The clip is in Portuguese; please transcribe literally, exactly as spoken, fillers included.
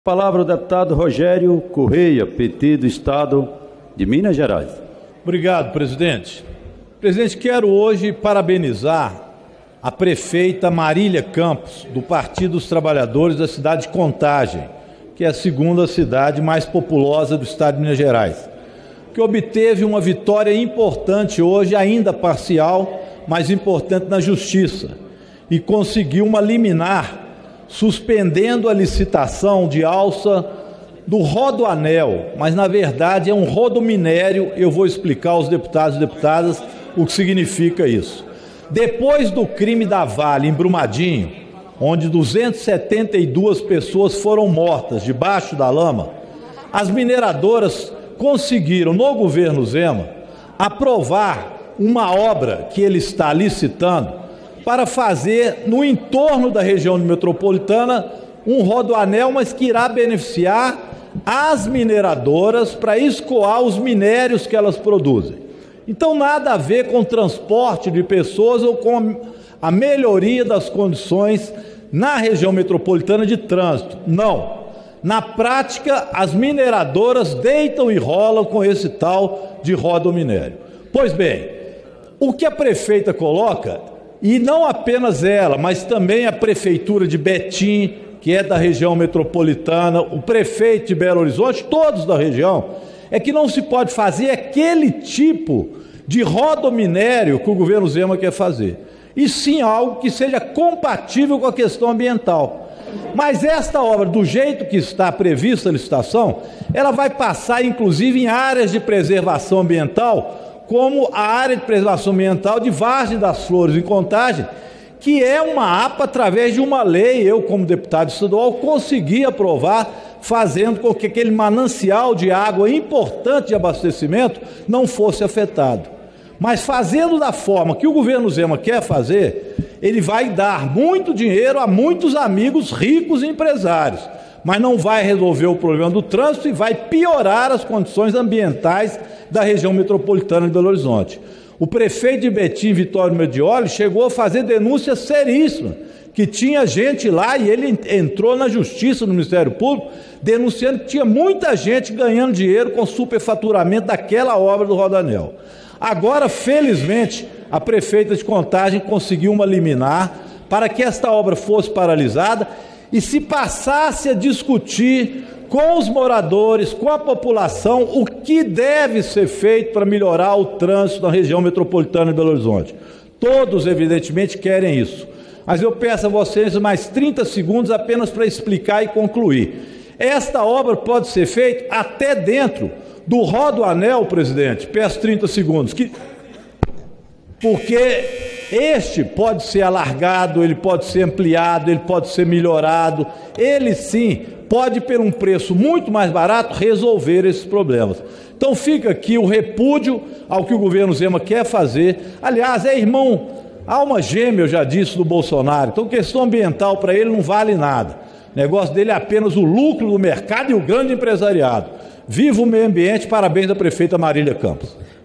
Palavra o deputado Rogério Correia, P T do Estado de Minas Gerais. Obrigado, presidente. Presidente, quero hoje parabenizar a prefeita Marília Campos, do Partido dos Trabalhadores da cidade de Contagem, que é a segunda cidade mais populosa do estado de Minas Gerais, que obteve uma vitória importante hoje, ainda parcial, mas importante na Justiça, e conseguiu uma liminar suspendendo a licitação de alça do rodoanel, mas na verdade é um rodominério. Eu vou explicar aos deputados e deputadas o que significa isso. Depois do crime da Vale em Brumadinho, onde duzentas e setenta e duas pessoas foram mortas debaixo da lama, as mineradoras conseguiram, no governo Zema, aprovar uma obra que ele está licitando para fazer no entorno da região metropolitana um rodoanel, mas que irá beneficiar as mineradoras para escoar os minérios que elas produzem. Então, nada a ver com o transporte de pessoas ou com a melhoria das condições na região metropolitana de trânsito. Não. Na prática, as mineradoras deitam e rolam com esse tal de rodominério. Pois bem, o que a prefeita coloca, e não apenas ela, mas também a prefeitura de Betim, que é da região metropolitana, o prefeito de Belo Horizonte, todos da região, é que não se pode fazer aquele tipo de rodominério que o governo Zema quer fazer, e sim algo que seja compatível com a questão ambiental. Mas esta obra, do jeito que está prevista a licitação, ela vai passar inclusive em áreas de preservação ambiental, como a área de preservação ambiental de Vargem das Flores, em Contagem, que é uma APA através de uma lei. Eu, como deputado estadual, consegui aprovar, fazendo com que aquele manancial de água importante de abastecimento não fosse afetado. Mas fazendo da forma que o governo Zema quer fazer, ele vai dar muito dinheiro a muitos amigos ricos e empresários, mas não vai resolver o problema do trânsito e vai piorar as condições ambientais da região metropolitana de Belo Horizonte. O prefeito de Betim, Vitório Medioli, chegou a fazer denúncia seríssima, que tinha gente lá, e ele entrou na Justiça, no Ministério Público, denunciando que tinha muita gente ganhando dinheiro com superfaturamento daquela obra do rodoanel. Agora, felizmente, a prefeita de Contagem conseguiu uma liminar para que esta obra fosse paralisada e se passasse a discutir com os moradores, com a população, o que deve ser feito para melhorar o trânsito na região metropolitana de Belo Horizonte. Todos, evidentemente, querem isso. Mas eu peço a vocês mais trinta segundos apenas para explicar e concluir. Esta obra pode ser feita até dentro do rodoanel, presidente. Peço trinta segundos. Que... Porque este pode ser alargado, ele pode ser ampliado, ele pode ser melhorado. Ele sim pode, por um preço muito mais barato, resolver esses problemas. Então fica aqui o repúdio ao que o governo Zema quer fazer. Aliás, é irmão, alma gêmea, eu já disse, do Bolsonaro. Então questão ambiental para ele não vale nada. O negócio dele é apenas o lucro do mercado e o grande empresariado. Viva o meio ambiente, parabéns à prefeita Marília Campos.